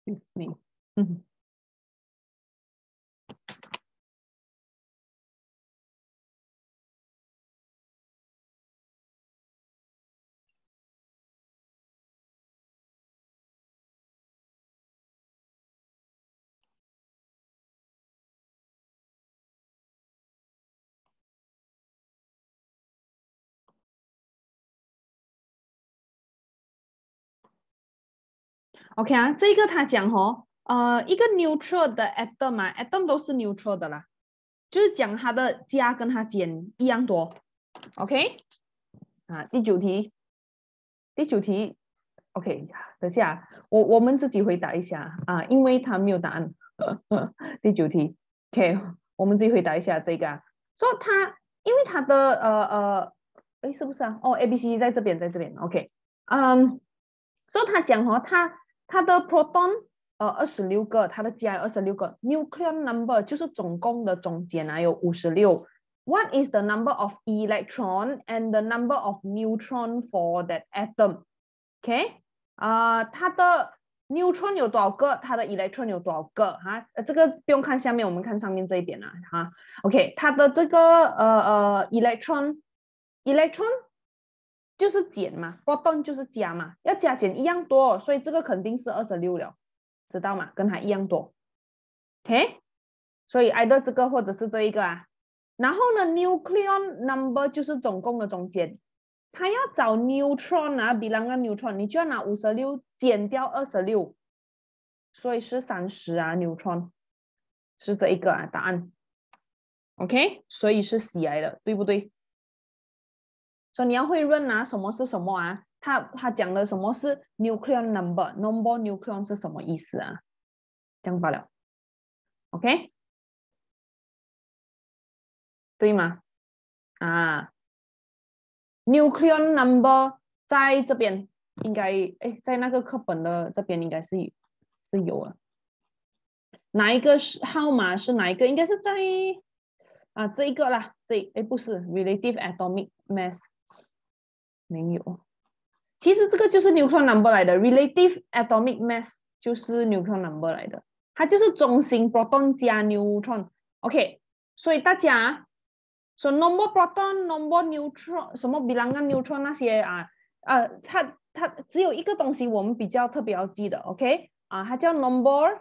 你OK 啊，这个他讲哦，一个 neutral 的 atom 嘛 ，atom 都是 neutral 的啦，就是讲它的加跟它减一样多。OK 啊，第九题，OK，等下我们自己回答一下啊，因为他没有答案。第九题，OK，我们自己回答一下这个啊。说它，因为它的哎，是不是啊？哦，A、B、C 在这边，OK，所以他讲哦，它的 proton 26个，它的加26个 ，nucleon number 就是总共的总减啊有56。What is the number of electron and the number of neutron for that atom? OK，它的 neutron 有多少个？它的 electron 有多少个？哈，这个不用看下面，我们看上面这一边啊，哈。OK，它的这个electron 就是减嘛 ，proton 就是加嘛，要加减一样多，所以这个肯定是26了，知道吗？跟它一样多。OK，所以either这个或者是这一个啊。然后呢 ，nucleon number 就是总共的总减。他要找 neutron 啊，bilangan neutron， 你就要拿56减掉26，所以是30啊，neutron 是这一个啊答案。OK， 所以是 C 来的，对不对？所以你要会认啊，什么是什么啊？他讲的什么是 nucleon number nucleon 是什么意思啊？这样罢了。OK， 对吗？啊。nucleon number 在这边应该，哎，在那个课本的这边应该是有啊。哪一个是号码是哪一个？应该是在这一个啦，不是 relative atomic mass 没有。其实这个就是 nucleon number 来的 ，relative atomic mass 就是 nucleon number 来的，它就是中心 proton 加 neutron。OK， 所以大家说 number proton、number neutron 什么 bilangan neutron 那些啊，它只有一个东西我们比较特别要记得 ，OK 啊，它叫 number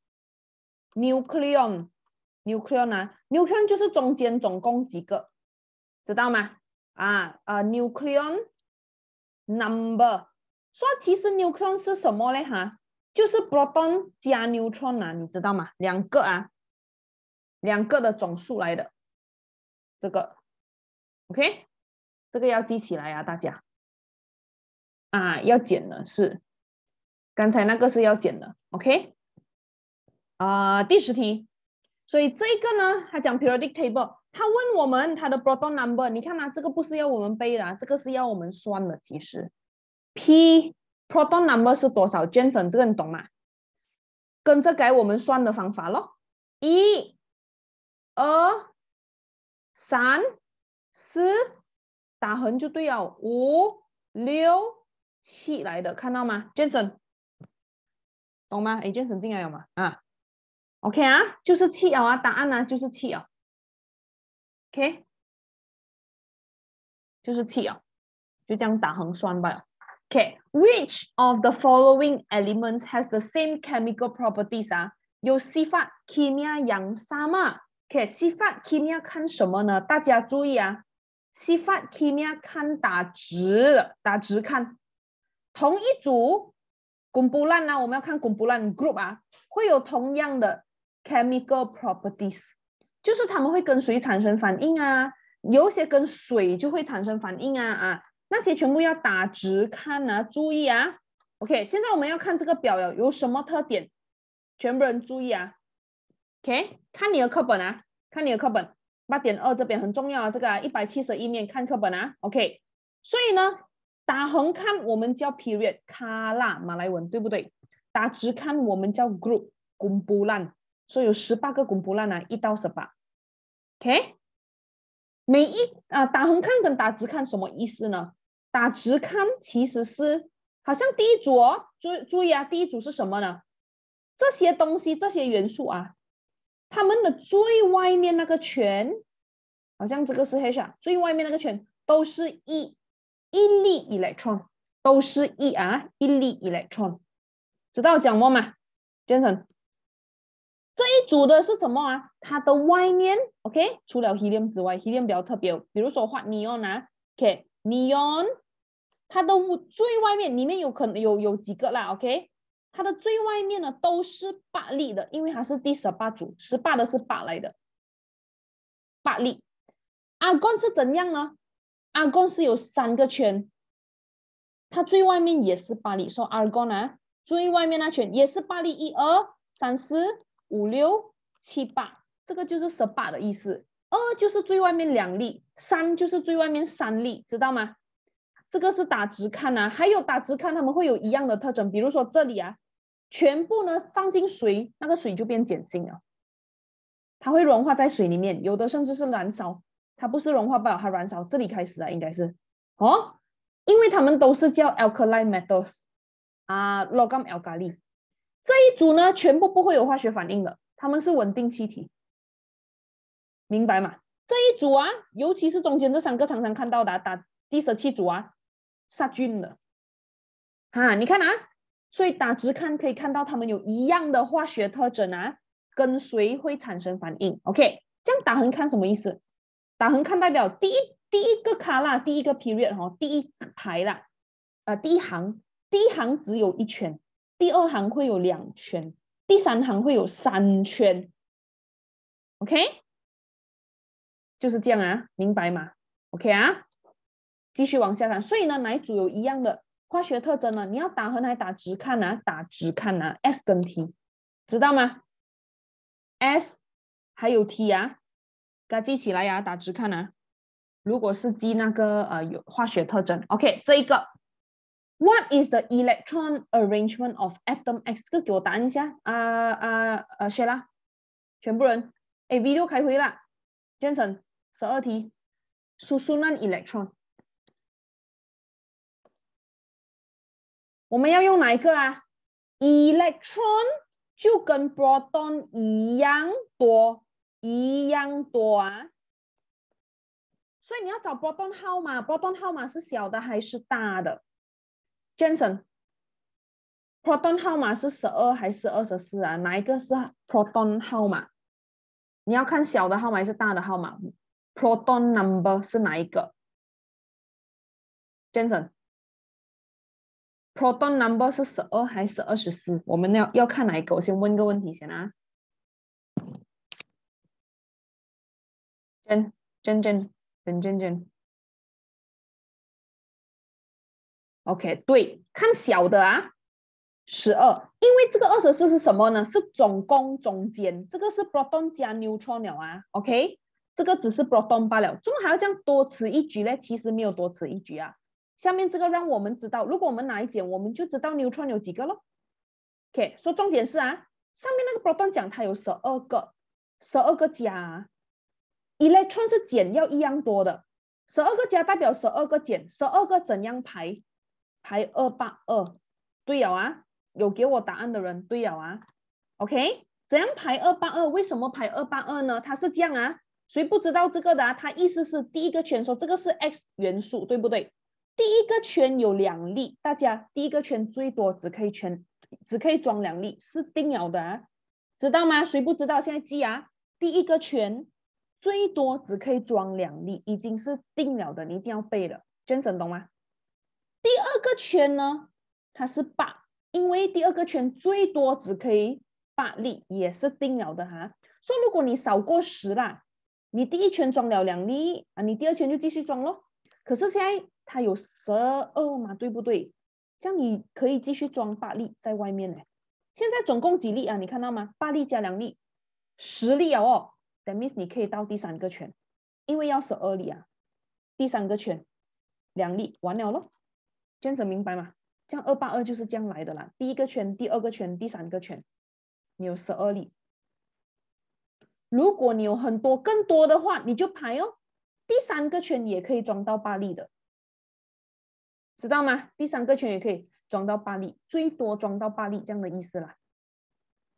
nucleon。nucleon 啊 ，nucleon 就是中间总共几个，知道吗？nucleon number。说其实 nucleon 是什么嘞？哈，就是 proton 加 neutron 啊，你知道吗？两个的总数来的。这个 OK， 这个要记起来啊，大家要减的是刚才那个是要减的 OK。第10题，所以这个呢，他讲 periodic table， 他问我们他的 proton number， 你看这个不是要我们背的，这个是要我们算的。其实 P proton number 是多少 Jensen 这个你懂吗？跟着改我们算的方法咯，1、2、3、4，打横就对了，5、6、7来的，看到吗 Jensen 懂吗？Jensen 进来了吗？OK 啊，就是7啊，答案呢就是7啊。OK， 就是7啊，就这样打横算吧。OK， which of the following elements has the same chemical properties 啊？有sifat kimia yang sama。OK， sifat kimia 看什么呢？大家注意啊 ，sifat kimia 看打直看。同一组kumpulan啊，我们要看kumpulan group 啊，会有同样的 chemical properties， 就是他们会跟谁产生反应啊？有一些跟水就会产生反应那些全部要打直看啊，注意啊。OK， 现在我们要看这个表有什么特点，全部人注意啊。OK， 看你的课本啊，看你的课本8.2这边很重要啊，这个171面看课本啊。OK， 所以呢，打横看我们叫 period 卡拉马来文对不对？打直看我们叫 group kumpulan， 所以有18个 kumpulan 1到18。OK。打横看跟打直看什么意思呢？打直看其实是好像第一组注意啊，第一组是什么呢？ 这些东西这些元素啊，它们的最外面那个圈，好像这个是 H 啊，最外面那个圈都是一粒 electron， 都是一粒 electron， 知道讲什么吗 Jason？ 这一组的是什么啊？它的外面 OK， 除了 helium 之外 ，helium 比较特别，比如说画 neon 啊 ，OK， neon 它的最外面里面有可能有几个啦 ，OK， 它的最外面呢都是8粒的，因为它是第18组，18的是8来的，8粒。argon 是怎样呢？ argon 是有3个圈，它最外面也是8粒，说 argon 啊，最外面那圈也是8粒，1、2、3、4、5、6、7、8，这个就是18的意思。2就是最外面2粒，3就是最外面3粒，知道吗？这个是打直看啊，还有打直看，它们会有一样的特征，比如说这里啊，全部呢放进水，那个水就变碱性了，它会融化在水里面，有的甚至是燃烧，它不是融化不了，它燃烧，这里开始啊，应该是哦，因为它们都是叫 alkaline metals 啊 ，logam alkali， 这一组呢全部不会有化学反应的，它们是稳定气体，明白吗？这一组啊，尤其是中间这3个常常看到的打第17组啊，杀菌的啊，你看啊，所以打直看可以看到它们有一样的化学特征啊，跟水会产生反应。OK， 这样打横看什么意思？打横看代表第一个卡啦，第一个 period 哈，第一排啦，第一行只有1圈，第2行会有2圈，第3行会有3圈。OK， 就是这样啊，明白吗 ？OK 啊，继续往下看。所以呢，哪一组有一样的化学特征呢？你要打横还打直看啊？打直看啊 ，S 跟 T， 知道吗 ？S 还有 T 啊，给它记起来呀、打直看啊。如果是记那个有化学特征 ，OK， 这一个 ，What is the electron arrangement of atom X？ 这个给我答案一下谢啦，全部人，哎，video 开回了 ，Jensen 12题。susunan electron， 我们要用哪一个啊 ？electron 就跟 proton 一样多啊。所以你要找 proton 号码 ，proton 号码是小的还是大的 ？Jensen， proton 号码是12还是24啊？哪一个是 proton 号码？你要看小的号码还是大的号码 ？proton number 是哪一个 ？Jensen， proton number 是12还是24？我们要看哪一个？我先问个问题先啊。真 OK， 对，看小的啊，12，因为这个24是什么呢？是总共中间，这个是 proton 加 neutron 了啊 ，OK， 这个只是 proton 罢了，怎么还要这样多此一举呢？其实没有多此一举啊。下面这个让我们知道，如果我们拿一减，我们就知道 neutron 有几个咯。OK， 说重点是啊，上面那个 proton 讲它有12个，12个加，electron 是减要一样多的，12个加代表12个减，12个怎样排？排282，对了啊，有给我答案的人对了啊 ，OK， 怎样排282？为什么排282呢？它是这样啊，谁不知道这个的啊？它意思是第一个圈说这个是 X 元素，对不对？第一个圈有2粒，大家第一个圈最多只可以装2粒，是定了的啊，知道吗？谁不知道？现在记啊，第一个圈最多只可以装2粒，已经是定了的，你一定要背了。Jensen 懂吗？第二个圈呢，它是8，因为第二个圈最多只可以8粒，也是定了的哈。所以如果你少过10啦，你第一圈装了2粒啊，你第二圈就继续装咯。可是现在它有12嘛，对不对？这样你可以继续装8粒在外面呢。现在总共几粒啊？你看到吗？8粒加2粒，10粒哦。That means 你可以到第3个圈，因为要12粒啊。第3个圈2粒完了咯。这样子明白吗？这样282就是这样来的啦。第一个圈、第二个圈、第3个圈，你有12粒。如果你有更多的话，你就排哦。第3个圈也可以装到8粒的，知道吗？第3个圈也可以装到8粒，最多装到8粒这样的意思啦。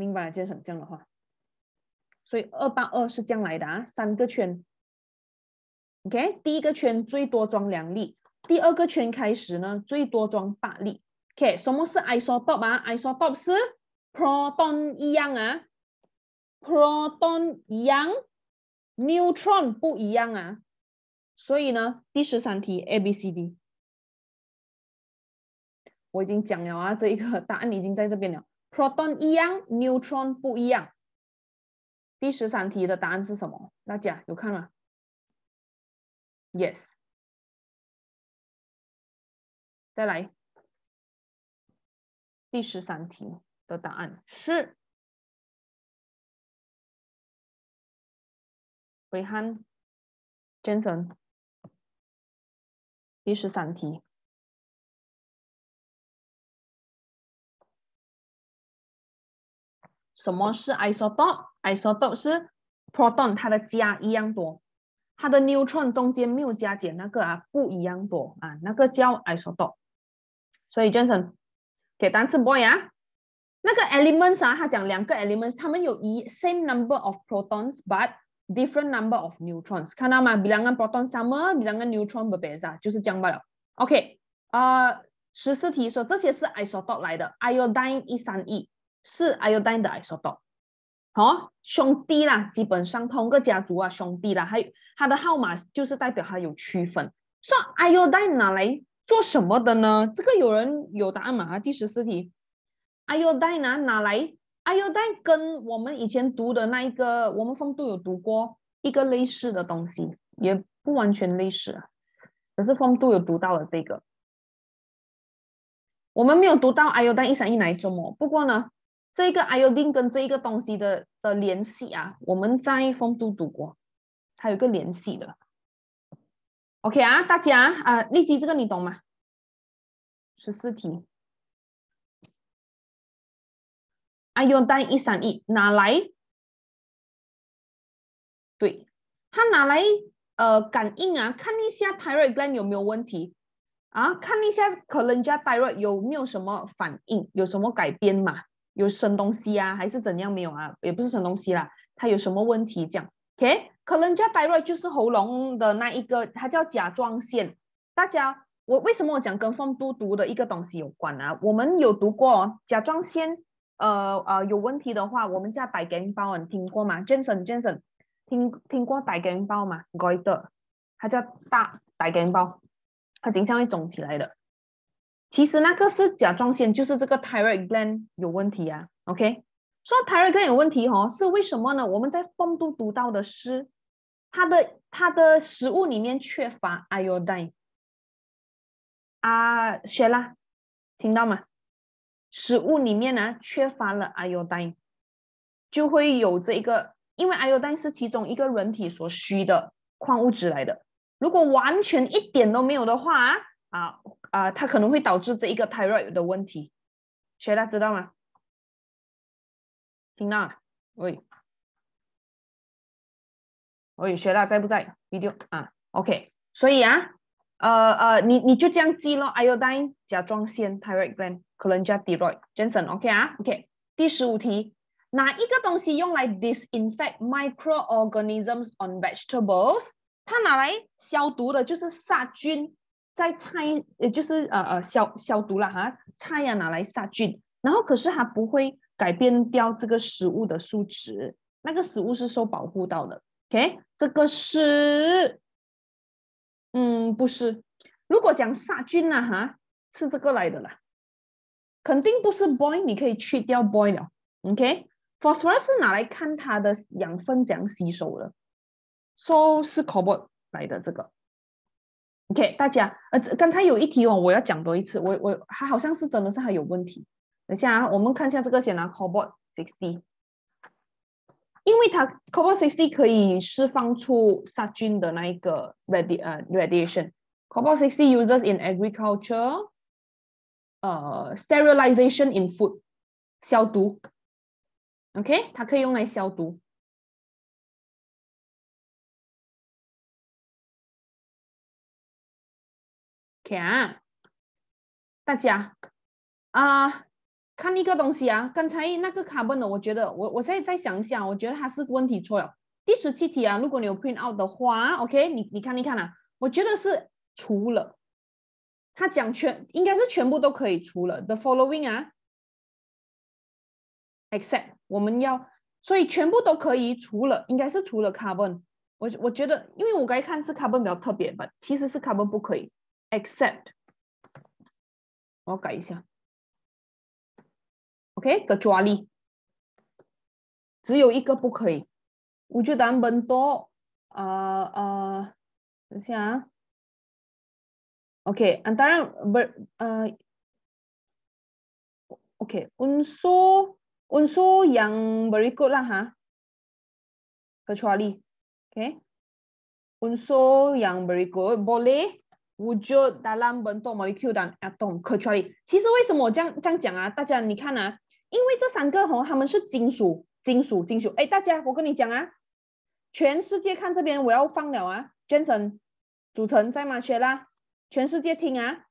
明白杰森这样的话，所以2×2是这样来的啊，3个圈。OK， 第一个圈最多装2粒，第二个圈开始呢最多装8粒。OK， 什么是 isotope 啊 ？isotope 是 proton 一样啊 ，proton 一样 ，neutron 不一样啊。所以呢，第13题 ABCD， 我已经讲了啊，这一个答案已经在这边了。proton 一样 ，neutron 不一样。第13题的答案是什么？大家有看吗 ？Yes。再来，第13题的答案是伟汉 Jensen。第13题，什么是 isotope？isotope 是 proton 它的加一样多，它的 neutron 中间没有加减那个啊不一样多啊，那个叫 isotope。所以 Jensen 给单词 boy 啊，那个 elements 啊，他讲2个 elements， 他们有same number of protons but different number of neutrons， 看到吗 ？bilangan proton sama, bilangan neutron berbeza， 就是这样罢了。OK， 14题说这些是 isotope 来的 ，iodine 131是 iodine 的 isotope。哦，兄弟啦，基本上同个家族啊，兄弟啦，还有它的号码就是代表它有区分。说 iodine 拿来做什么的呢？这个有人有答案吗？第14题 ，iodine 拿来 iodine 跟我们以前读的那一个，我们风度有读过一个类似的东西，也不完全类似啊，可是风度有读到了这个。我们没有读到 iodine 131拿来做么？不过呢。这个 iodine 跟这一个东西的联系啊，我们在风度读过，还有一个联系的。OK 啊，大家立即这个你懂吗？14题 ，iodine 131拿来，对，它拿来感应啊，看一下 thyroid gland 有没有问题啊，看一下 cholangia thyroid 有没有什么反应，有什么改变嘛？有生东西啊，还是怎样没有啊？也不是生东西啦，它有什么问题这样 ？OK，cholangia thyroid 就是喉咙的那一个，它叫甲状腺。大家，为什么我讲跟风都读的一个东西有关啊？我们有读过甲状腺，有问题的话，我们叫带根包，你听过吗 ？Jensen，听过带根包吗？改的，它叫大带根包，它经常会肿起来的。其实那个是甲状腺，就是这个 thyroid gland 有问题啊。OK， 说 thyroid gland 有问题哦，是为什么呢？我们在风度读到的是它的食物里面缺乏 iodine 啊，雪拉听到吗？食物里面呢缺乏了 iodine， 就会有这一个，因为 iodine 是其中一个人体所需的矿物质来的。如果完全一点都没有的话它可能会导致这一个 thyroid 的问题。雪拉知道吗？听到啊？喂，雪拉在不在 ？video 啊 ，OK。所以你就这样记咯 ，iodine 甲状腺 thyroid gland cholangia thyroid，Jensen，OK 啊 ，OK。第15题，哪一个东西用来 disinfect microorganisms on vegetables？它拿来消毒的就是杀菌，在菜，就是消毒了哈，菜拿来杀菌，然后可是它不会改变掉这个食物的素质，那个食物是受保护到的。OK， 这个是不是？如果讲杀菌呢，是这个来的啦，肯定不是 boil， 你可以去掉 boil 了。OK，phosphorus 是拿来看它的养分怎样吸收的，so 是 cobalt 来的这个。OK， 大家刚才有一题哦，我要讲多一次，它好像是真的是还有问题。等下我们看一下这个先cobalt 60。因为它 cobalt 60可以释放出杀菌的那一个 radiation。cobalt 60 uses in agriculture, sterilization in food， 消毒。OK， 它可以用来消毒。OK 大家看一个东西啊，刚才那个 carbon 呢，我觉得我现在再想一下，我觉得它是问题错了。第17题啊，如果你有 print out 的话 ，OK， 你看啊，我觉得是除了，它讲应该是全部都可以除了 the following 啊 ，except 我们要，所以全部都可以除了，应该是除了 carbon。我觉得，因为我刚才看是 carbon 比较特别吧，其实是 carbon 不可以 ，except， 我改一下。OK， kecuali 只有一个不可以。Wujudan bentuk 等一下啊。OK， antara OK unsur yang berikut lah ha. Kecuali, OK, unsur yang berikut boleh wujud dalam bentuk molekul dan atom kecuali。其实为什么我这样讲啊？大家你看啊，因为这三个它们是金属。哎，大家我跟你讲啊，全世界看这边我要放了啊 ，Jensen 组成在马学啦，全世界听啊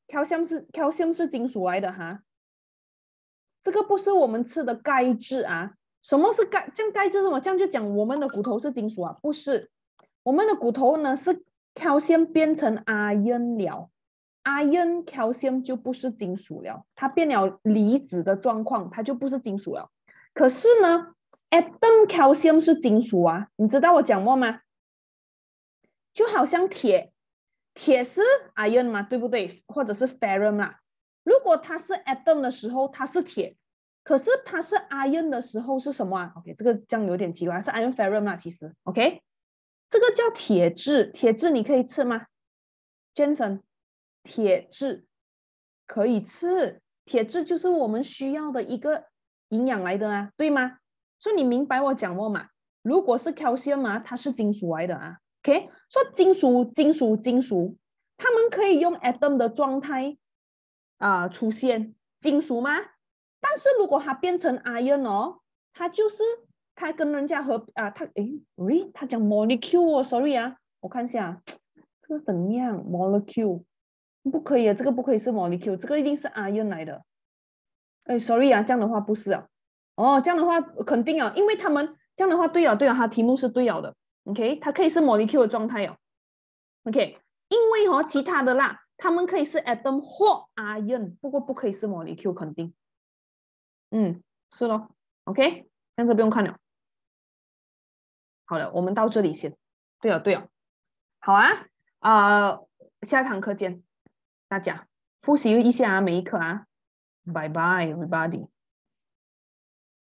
，calcium 是金属来的哈，这个不是我们吃的钙质啊。什么是钙？这样钙质是什么？这样就讲我们的骨头是金属啊？不是，我们的骨头呢是 calcium 变成 iron 了 ，iron calcium 就不是金属了，它变了离子的状况，它就不是金属了。可是呢 ，atom calcium 是金属啊，你知道我讲过吗？就好像铁是 iron 嘛，对不对？或者是 ferrum 啦。如果它是 atom 的时候，它是铁。可是它是 iron 的时候是什么啊 ？OK， 这个这样有点奇怪，是 iron ferrum 啦，其实 OK， 这个叫铁质。铁质你可以吃吗 ？Jensen， 铁质可以吃，铁质就是我们需要的一个营养来的啊，对吗？所以你明白我讲过嘛？如果是 calcium 啊，它是金属来的啊。OK， 说金属，它们可以用 atom 的状态出现金属吗？但是如果它变成 iron 哦，它就是它跟人家它讲 molecule 哦 ，sorry 啊，我看一下这个怎样 molecule 不可以啊，这个不可以是 molecule， 这个一定是 iron 来的。哎 ，sorry 啊，这样的话不是啊。哦，这样的话肯定啊，因为他们这样的话对啊，它题目是对了的。OK， 它可以是 molecule 的状态哦。OK， 因为其他的啦，它们可以是 atom 或 ion， 不过不可以是 molecule， 肯定。是咯 ，OK， 这样子不用看了。好了，我们到这里先。对了，好啊，下堂课见，大家复习一下每一课啊，拜拜 everybody。